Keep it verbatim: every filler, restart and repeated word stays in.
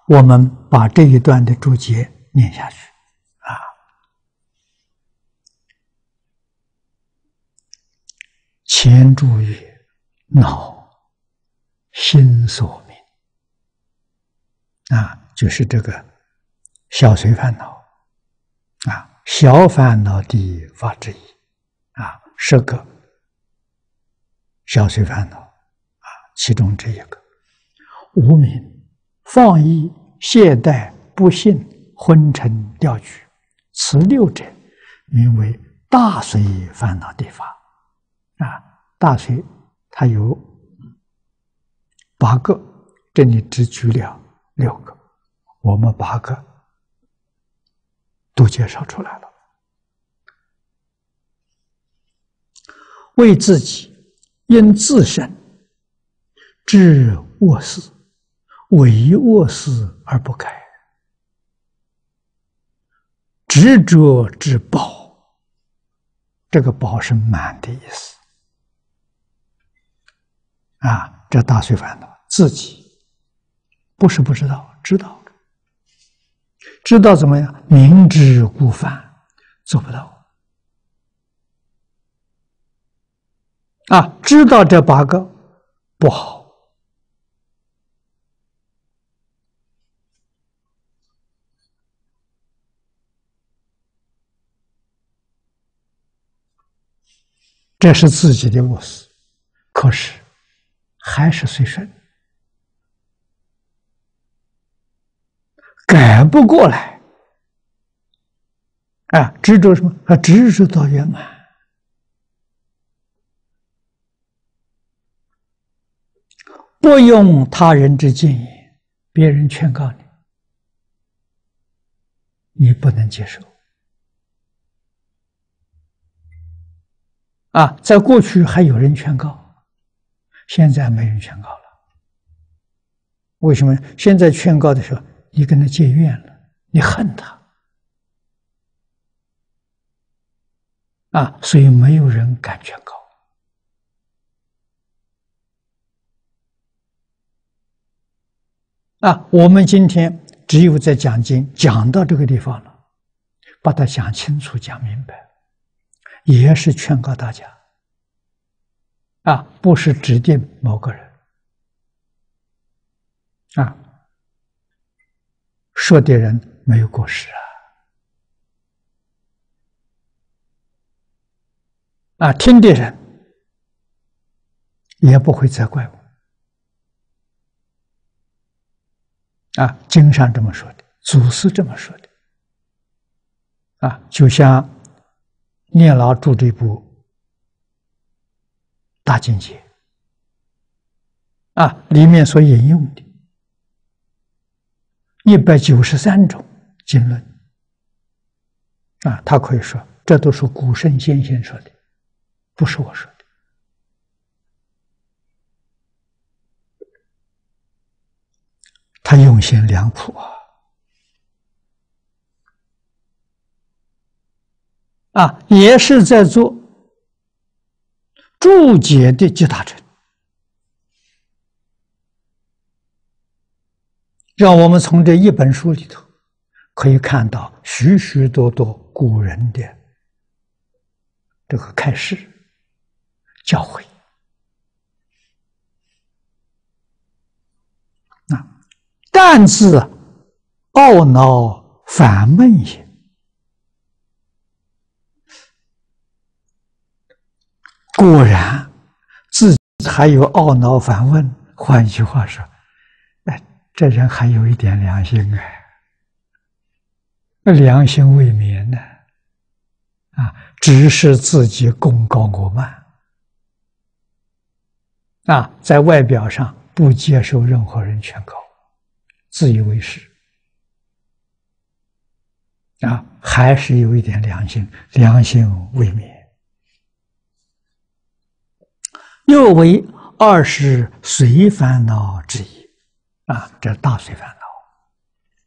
我们把这一段的注解念下去啊。前注曰：恼，心所明。啊，就是这个小随烦恼啊，小烦恼的法之一啊，十个小随烦恼啊，其中这一个无明、放逸、懈怠、不信、昏沉、掉举，此六者名为大随烦恼的法啊。大随它有八个，这里只举了六个，我们八个都介绍出来了。为自己因自身知恶事，为恶事而不改，执着之宝，这个宝是满的意思啊。这大随烦恼，自己不是不知道，知道，知道怎么样？明知故犯，做不到啊。知道这八个不好，这是自己的恶事，可是还是随顺，改不过来啊！执着什么？啊，执着到圆满。不用他人之建议，别人劝告你，你不能接受啊！在过去还有人劝告，现在没人劝告了。为什么？现在劝告的时候，你跟他结怨了，你恨他啊，所以没有人敢劝告啊。我们今天只有在讲经讲到这个地方了，把它讲清楚、讲明白，也是劝告大家啊，不是指定某个人啊。说的人没有过失啊，啊，听的人也不会责怪我啊。经上这么说的，祖师这么说的啊，就像念老著这部大经解啊，里面所引用的一百九十三种经论啊，他可以说这都是古圣先贤说的，不是我说的。他用心良苦啊！啊，也是在做注解的集大成，让我们从这一本书里头可以看到许许多多古人的这个开示、教诲啊。但自懊恼烦闷也，果然自己还有懊恼烦闷。换一句话说，哎，这人还有一点良心哎，良心未泯呢，啊，只是自己功高我慢啊，在外表上不接受任何人劝告，自以为是啊，还是有一点良心，良心未泯。又为二十随烦恼之一啊，这大随烦恼。